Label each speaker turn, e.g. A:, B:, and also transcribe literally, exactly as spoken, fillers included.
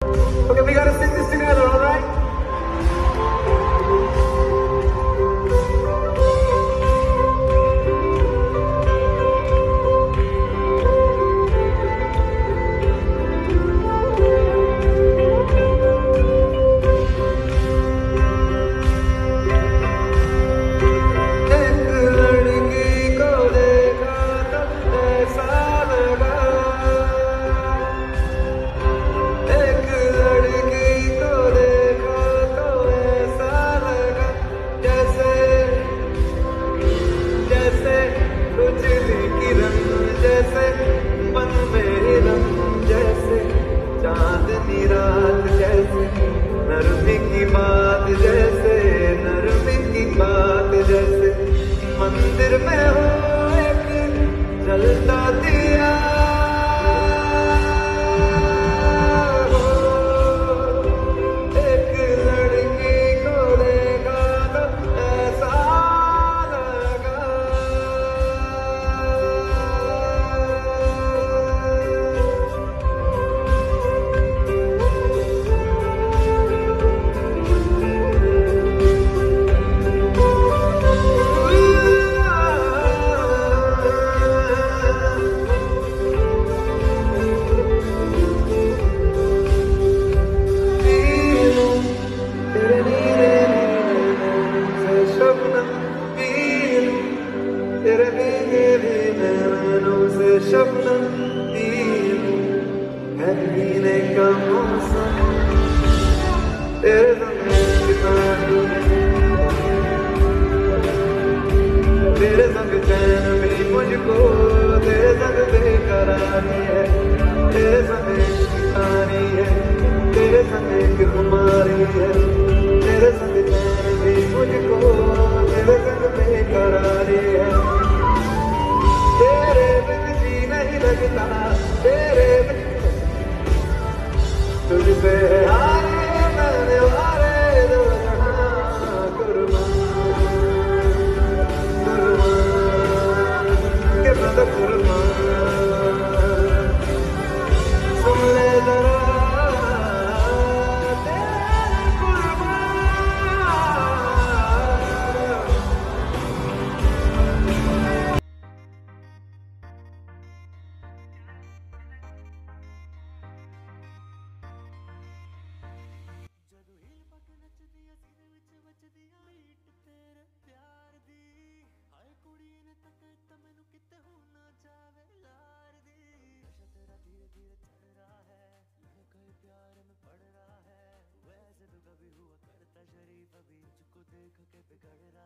A: Okay, we gotta sing this together, all right? चांदनी रात जैसे नरमी की बात जैसे नरमी की बात जैसे मंदिर में हो एक जलता दिया हो एक लड़की को देखा तो ऐसा लगा तेरे भीगे भीगे नैनों से शबनम है पीने का मौसम तेरे संग कितानी तेरे संग चैन भी मुझको तेरे संग बेकरारी है तेरे संग कितानी है तेरे संग एक कुमारी है तेरे संग चैन भी मुझको तेरे संग बेकरारी है तेरे बिन जी नहीं लगता तेरे बिन तुझसे हारे मैंने हारे दो जहां कुर्बान कुर्बान के मैं कुर्बान सुन ले जरा
B: कभी हुआ करता शरीफ अभी मुझको देख के बिगड़ रहा